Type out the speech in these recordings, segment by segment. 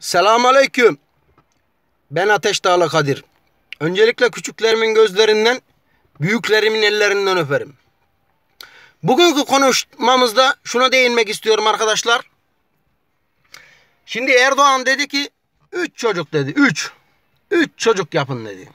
Selamünaleyküm. Ben Ateş Dağlı Kadir. Öncelikle küçüklerimin gözlerinden, büyüklerimin ellerinden öperim. Bugünkü konuşmamızda şuna değinmek istiyorum arkadaşlar. Şimdi Erdoğan dedi ki 3 çocuk dedi. 3 çocuk yapın dedi.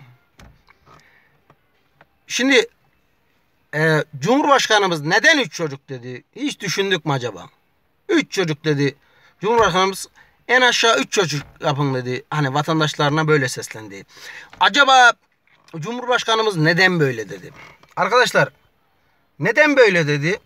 Şimdi Cumhurbaşkanımız neden 3 çocuk dedi? Hiç düşündük mü acaba? 3 çocuk dedi. Cumhurbaşkanımız en aşağı 3 çocuk yapın dedi. Hani vatandaşlarına böyle seslendi. Acaba Cumhurbaşkanımız neden böyle dedi? Arkadaşlar neden böyle dedi?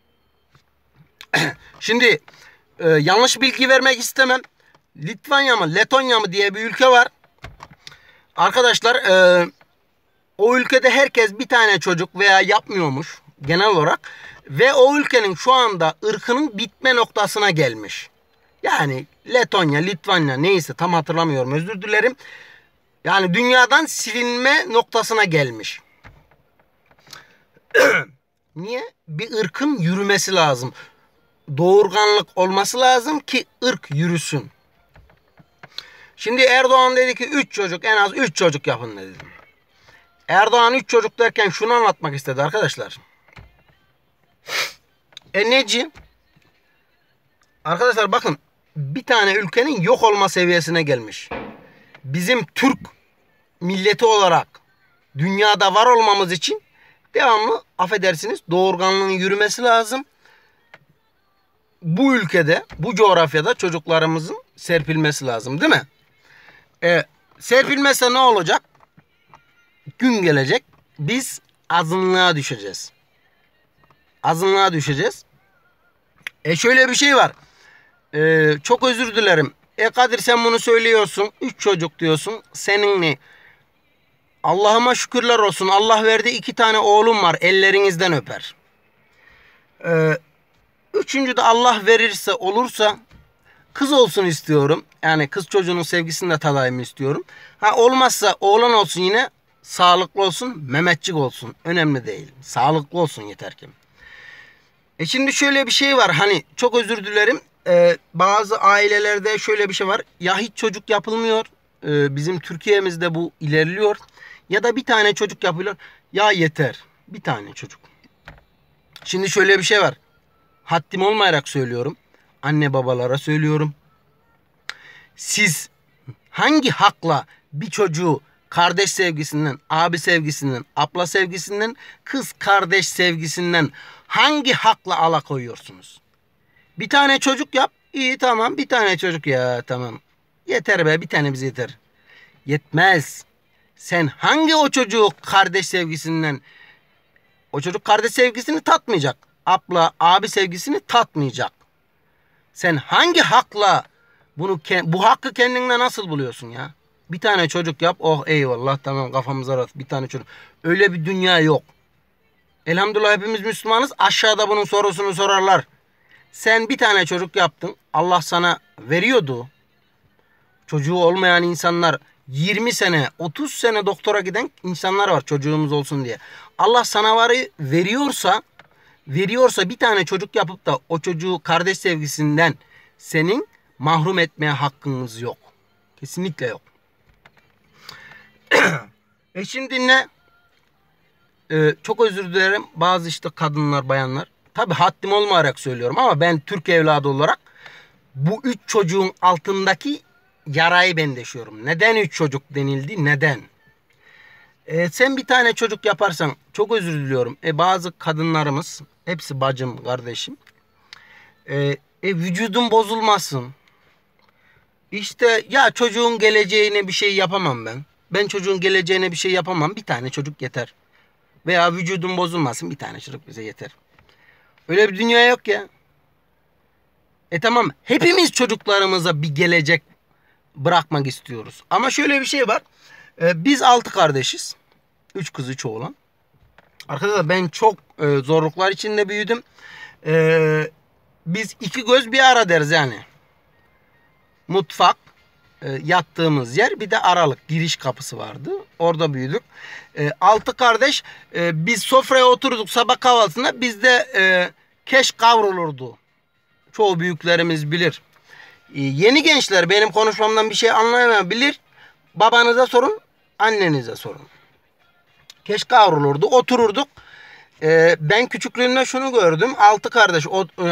Şimdi yanlış bilgi vermek istemem. Litvanya mı Letonya mı diye bir ülke var. Arkadaşlar o ülkede herkes bir tane çocuk veya yapmıyormuş genel olarak. Ve o ülkenin şu anda ırkının bitme noktasına gelmiş. Yani Letonya, Litvanya neyse tam hatırlamıyorum, özür dilerim. Yani dünyadan silinme noktasına gelmiş. Niye? Bir ırkın yürümesi lazım. Doğurganlık olması lazım ki ırk yürüsün. Şimdi Erdoğan dedi ki 3 çocuk, en az 3 çocuk yapın dedi. Erdoğan 3 çocuk derken şunu anlatmak istedi arkadaşlar. Neci? Arkadaşlar bakın, bir tane ülkenin yok olma seviyesine gelmiş. Bizim Türk milleti olarak dünyada var olmamız için devamlı, affedersiniz, doğurganlığın yürümesi lazım. Bu ülkede, bu coğrafyada çocuklarımızın serpilmesi lazım, değil mi? Serpilmezse ne olacak? Gün gelecek, biz azınlığa düşeceğiz. Azınlığa düşeceğiz. Şöyle bir şey var. Çok özür dilerim. Kadir sen bunu söylüyorsun. 3 çocuk diyorsun. Senin ne? Allah'ıma şükürler olsun. Allah verdi, 2 tane oğlum var. Ellerinizden öper. Üçüncü de Allah verirse, olursa kız olsun istiyorum. Yani kız çocuğunun sevgisini de tadayım istiyorum. Ha olmazsa oğlan olsun, yine sağlıklı olsun, Mehmetçik olsun. Önemli değil. Sağlıklı olsun yeter ki. Şimdi şöyle bir şey var. Hani çok özür dilerim. Bazı ailelerde şöyle bir şey var. Ya hiç çocuk yapılmıyor. Bizim Türkiye'mizde bu ilerliyor. Ya da bir tane çocuk yapılıyor. Ya yeter. Bir tane çocuk. Şimdi şöyle bir şey var. Haddim olmayarak söylüyorum. Anne babalara söylüyorum. Siz hangi hakla bir çocuğu kardeş sevgisinden, abi sevgisinden, abla sevgisinden, kız kardeş sevgisinden hangi hakla alakoyuyorsunuz? Bir tane çocuk yap. İyi tamam, bir tane çocuk ya tamam. Yeter be, bir tane bize yeter. Yetmez. Sen hangi o çocuğu kardeş sevgisinden, o çocuk kardeş sevgisini tatmayacak. Abla, abi sevgisini tatmayacak. Sen hangi hakla bu hakkı kendine nasıl buluyorsun ya? Bir tane çocuk yap. Oh eyvallah tamam, kafamıza rahat. Bir tane çocuk. Öyle bir dünya yok. Elhamdülillah hepimiz Müslümanız. Aşağıda bunun sorusunu sorarlar. Sen bir tane çocuk yaptın. Allah sana veriyordu. Çocuğu olmayan insanlar 20 sene, 30 sene doktora giden insanlar var çocuğumuz olsun diye. Allah sana veriyorsa bir tane çocuk yapıp da o çocuğu kardeş sevgisinden senin mahrum etmeye hakkınız yok. Kesinlikle yok. Şimdi ne? Çok özür dilerim. Bazı işte kadınlar, bayanlar. Tabi haddim olmayarak söylüyorum ama ben Türk evladı olarak bu 3 çocuğun altındaki yarayı ben deşiyorum. Neden 3 çocuk denildi? Neden? Sen bir tane çocuk yaparsan, çok özür diliyorum. Bazı kadınlarımız, hepsi bacım, kardeşim. Vücudun bozulmasın. İşte ya çocuğun geleceğine bir şey yapamam ben. Ben çocuğun geleceğine bir şey yapamam. Bir tane çocuk yeter. Veya vücudun bozulmasın, bir tane çocuk bize yeter. Öyle bir dünya yok ya. Tamam, hepimiz çocuklarımıza bir gelecek bırakmak istiyoruz. Ama şöyle bir şey var. Biz 6 kardeşiz. 3 kız 3 oğlan. Arkadaşlar ben çok zorluklar içinde büyüdüm. Biz 2 göz bir ara deriz yani. Mutfak, yattığımız yer, bir de aralık, giriş kapısı vardı. Orada büyüdük. 6 kardeş, biz sofraya oturduk sabah kahvaltısında, bizde keş kavrulurdu. Çoğu büyüklerimiz bilir. Yeni gençler benim konuşmamdan bir şey anlayamayabilir. Babanıza sorun, annenize sorun. Keş kavrulurdu, otururduk. Ben küçüklüğümde şunu gördüm. 6 kardeş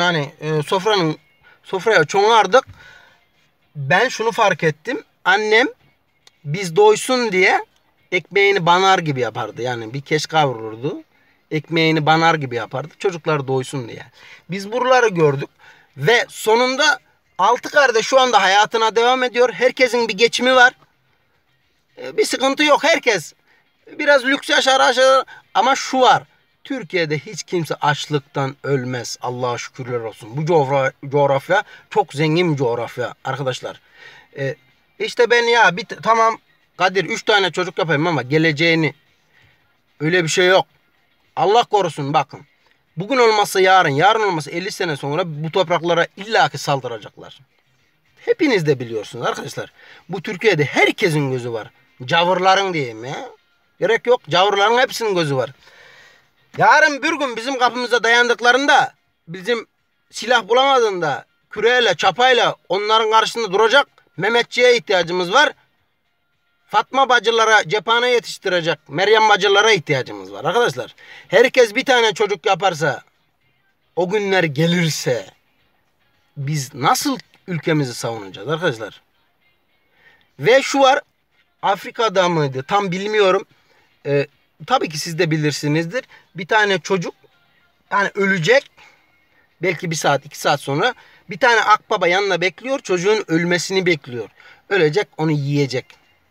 sofraya çoğardık. Ben şunu fark ettim. Annem biz doysun diye ekmeğini banar gibi yapardı. Yani bir keş kavrulurdu. Ekmeğini banar gibi yapardı. Çocuklar doysun diye. Biz buraları gördük. Ve sonunda 6 kardeş şu anda hayatına devam ediyor. Herkesin bir geçimi var. Bir sıkıntı yok. Herkes biraz lüks yaşar ama şu var. Türkiye'de hiç kimse açlıktan ölmez. Allah'a şükürler olsun. Bu coğrafya çok zengin bir coğrafya arkadaşlar. İşte ben tamam Kadir 3 tane çocuk yapayım ama geleceğini öyle bir şey yok. Allah korusun bakın. Bugün olmazsa yarın olmazsa 50 sene sonra bu topraklara illaki saldıracaklar. Hepiniz de biliyorsunuz arkadaşlar. Bu Türkiye'de herkesin gözü var. Cavırların diyeyim ya. Gerek yok. Cavırların hepsinin gözü var. Yarın bir gün bizim kapımıza dayandıklarında, bizim silah bulamadığında küreyle, çapayla onların karşısında duracak Mehmetçiğe ihtiyacımız var. Fatma bacılara cephane yetiştirecek Meryem bacılara ihtiyacımız var arkadaşlar. Herkes bir tane çocuk yaparsa, o günler gelirse biz nasıl ülkemizi savunacağız arkadaşlar? Ve şu var, Afrika'da mıydı tam bilmiyorum. Tabii ki siz de bilirsinizdir. Bir tane çocuk yani ölecek. Belki 1 saat 2 saat sonra bir tane akbaba yanına bekliyor. Çocuğun ölmesini bekliyor. Ölecek, onu yiyecek.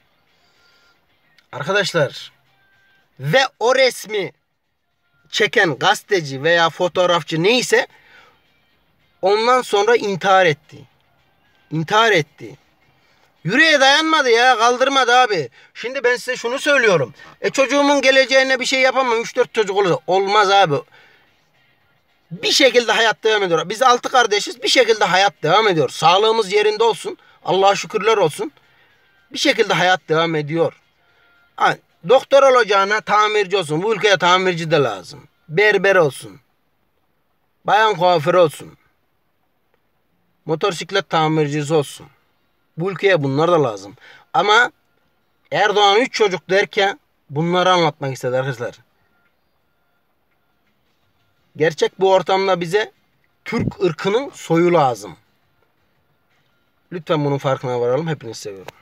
Arkadaşlar ve o resmi çeken gazeteci veya fotoğrafçı neyse ondan sonra intihar etti. İntihar etti. Yüreğe dayanmadı ya, kaldırmadı abi. Şimdi ben size şunu söylüyorum. Çocuğumun geleceğine bir şey yapamam. 3-4 çocuk olursa. Olmaz abi. Bir şekilde hayat devam ediyor. Biz 6 kardeşiz. Bir şekilde hayat devam ediyor. Sağlığımız yerinde olsun. Allah'a şükürler olsun. Bir şekilde hayat devam ediyor. Ha, doktor olacağına tamirci olsun. Bu ülkeye tamirci de lazım. Berber olsun. Bayan kuaförü olsun. Motosiklet tamircisi olsun. Bu ülkeye bunlar da lazım. Ama Erdoğan 3 çocuk derken bunları anlatmak istedi arkadaşlar. Gerçek bu ortamda bize Türk ırkının soyu lazım. Lütfen bunun farkına varalım. Hepinizi seviyorum.